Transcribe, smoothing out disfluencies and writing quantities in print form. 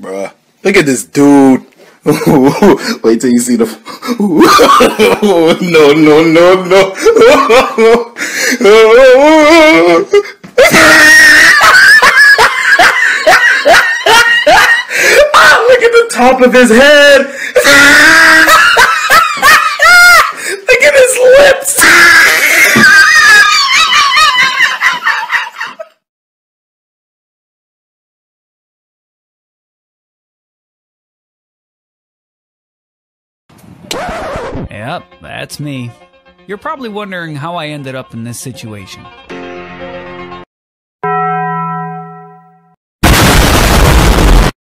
bruh. Look at this dude. Wait till you see the. No, no, no, no. Look at the top of his head. Look at his lips. Yep, that's me. You're probably wondering how I ended up in this situation.